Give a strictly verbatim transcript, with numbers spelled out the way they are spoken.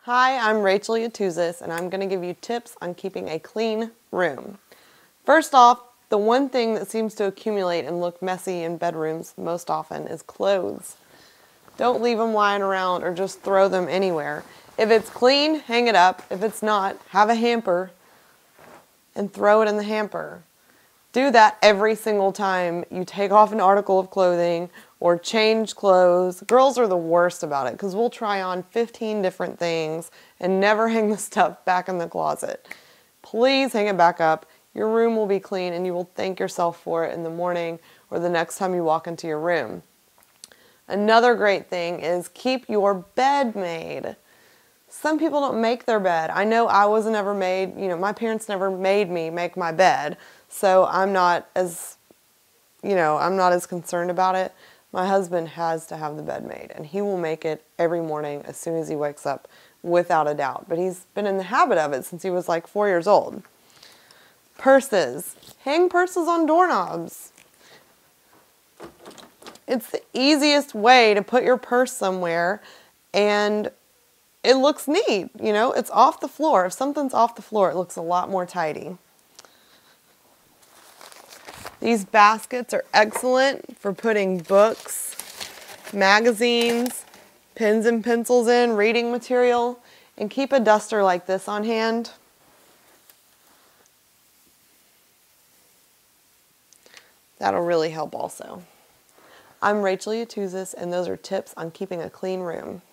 Hi, I'm Rachel Yatuzis, and I'm going to give you tips on keeping a clean room. First off, the one thing that seems to accumulate and look messy in bedrooms most often is clothes. Don't leave them lying around or just throw them anywhere. If it's clean, hang it up. If it's not, have a hamper and throw it in the hamper. Do that every single time you take off an article of clothing or change clothes. Girls are the worst about it because we'll try on fifteen different things and never hang the stuff back in the closet. Please hang it back up. Your room will be clean and you will thank yourself for it in the morning or the next time you walk into your room. Another great thing is keep your bed made. Some people don't make their bed. I know I wasn't ever made, you know, my parents never made me make my bed, so I'm not as, you know, I'm not as concerned about it. My husband has to have the bed made, and he will make it every morning as soon as he wakes up, without a doubt. But he's been in the habit of it since he was like four years old. Purses. Hang purses on doorknobs. It's the easiest way to put your purse somewhere, and it looks neat, you know, it's off the floor. If something's off the floor, it looks a lot more tidy. These baskets are excellent for putting books, magazines, pens and pencils in, reading material, and keep a duster like this on hand. That'll really help also. I'm Rachel Yatuzis, and those are tips on keeping a clean room.